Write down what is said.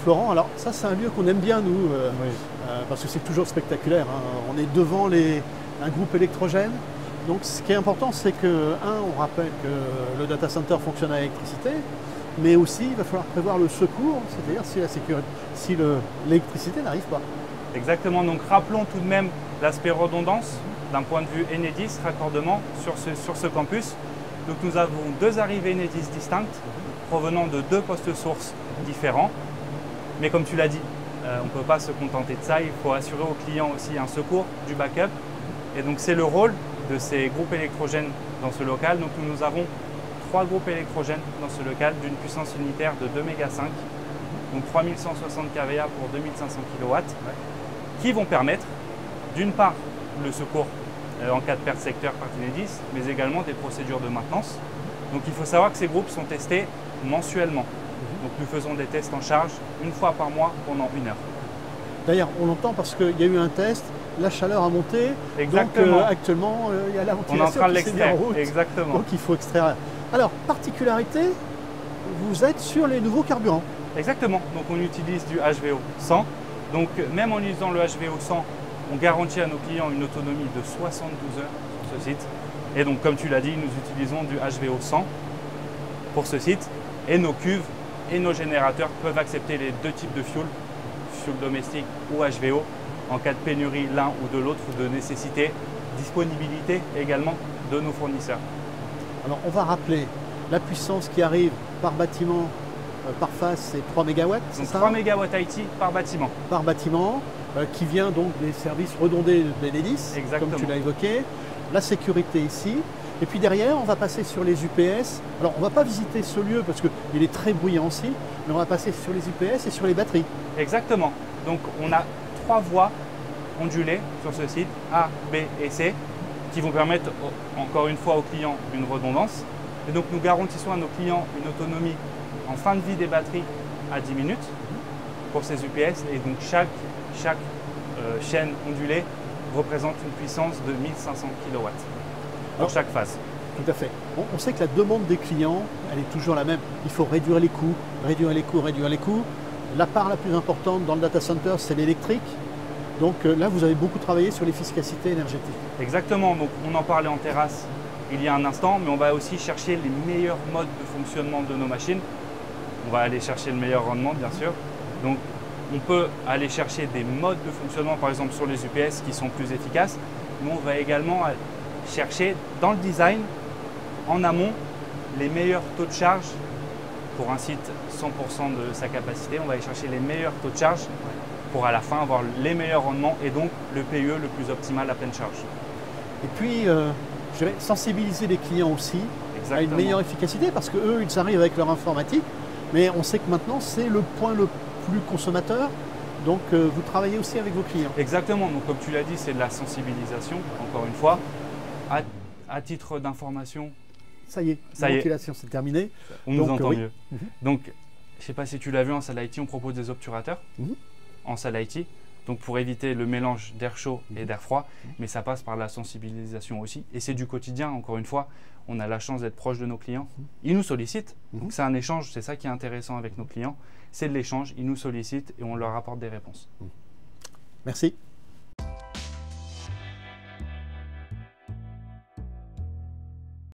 Florent. Alors ça, c'est un lieu qu'on aime bien, nous, Oui. parce que c'est toujours spectaculaire, hein. On est devant un groupe électrogène. Donc ce qui est important, c'est que, on rappelle que le data center fonctionne à l'électricité, mais aussi il va falloir prévoir le secours, c'est-à-dire si l'électricité n'arrive pas. Exactement, donc rappelons tout de même l'aspect redondance d'un point de vue Enedis, raccordement sur ce campus. Donc nous avons deux arrivées Enedis distinctes provenant de deux postes sources différents. Mais comme tu l'as dit, on ne peut pas se contenter de ça, il faut assurer aux clients aussi un secours, du backup. Et donc c'est le rôle de ces groupes électrogènes dans ce local. Donc nous avons 3 groupes électrogènes dans ce local d'une puissance unitaire de 2,5 MW, donc 3160 kVA pour 2500 kW, qui vont permettre d'une part le secours en cas de perte secteur par Enedis, mais également des procédures de maintenance. Donc il faut savoir que ces groupes sont testés mensuellement. Donc nous faisons des tests en charge une fois par mois pendant 1 heure. D'ailleurs, on l'entend parce qu'il y a eu un test, la chaleur a monté. Exactement. Donc actuellement, il y a la ventilation. On est en train de l'extraire. Route, exactement. donc il faut extraire. Alors, particularité, vous êtes sur les nouveaux carburants. Exactement. Donc on utilise du HVO 100. Donc même en utilisant le HVO 100, on garantit à nos clients une autonomie de 72 heures sur ce site. Et donc comme tu l'as dit, nous utilisons du HVO 100 pour ce site. Et nos cuves et nos générateurs peuvent accepter les deux types de fuel domestique ou HVO, en cas de pénurie l'un ou de l'autre, ou de nécessité, disponibilité également de nos fournisseurs. Alors on va rappeler la puissance qui arrive par bâtiment, par phase, c'est 3 MW, c'est ça? 3 MW IT par bâtiment. Par bâtiment, qui vient donc des services redondés d'Enedis, comme tu l'as évoqué. La sécurité ici. Et puis derrière, on va passer sur les UPS. Alors on ne va pas visiter ce lieu parce qu'il est très bruyant aussi, mais on va passer sur les UPS et sur les batteries. Exactement. Donc on a 3 voies ondulées sur ce site, A, B et C, qui vont permettre encore une fois aux clients une redondance. Et donc nous garantissons à nos clients une autonomie en fin de vie des batteries à 10 minutes pour ces UPS. Et donc chaque chaîne ondulée représente une puissance de 1500 kW pour chaque phase. Tout à fait. On sait que la demande des clients, elle est toujours la même. Il faut réduire les coûts, réduire les coûts, réduire les coûts. La part la plus importante dans le data center, c'est l'électrique. Donc là, vous avez beaucoup travaillé sur l'efficacité énergétique. Exactement. Donc on en parlait en terrasse il y a un instant, mais on va aussi chercher les meilleurs modes de fonctionnement de nos machines. On va aller chercher le meilleur rendement, bien sûr. Donc on peut aller chercher des modes de fonctionnement, par exemple sur les UPS, qui sont plus efficaces. Mais on va également chercher dans le design, en amont, les meilleurs taux de charge pour un site 100% de sa capacité. On va aller chercher les meilleurs taux de charge pour à la fin avoir les meilleurs rendements et donc le PUE le plus optimal à pleine charge. Et puis, je vais sensibiliser les clients aussi à une meilleure efficacité parce qu'eux, ils arrivent avec leur informatique, mais on sait que maintenant, c'est le point le plus consommateur. Donc, vous travaillez aussi avec vos clients. Exactement. Donc, comme tu l'as dit, c'est de la sensibilisation, encore une fois. À titre d'information, ça y est, la ventilation c'est terminé. On nous entend mieux. Donc, je ne sais pas si tu l'as vu en salle IT, on propose des obturateurs en salle IT. Donc, pour éviter le mélange d'air chaud et d'air froid, mais ça passe par la sensibilisation aussi. Et c'est du quotidien, encore une fois. On a la chance d'être proche de nos clients. Ils nous sollicitent. Donc, c'est un échange. C'est ça qui est intéressant avec nos clients. C'est de l'échange. Ils nous sollicitent et on leur apporte des réponses. Merci.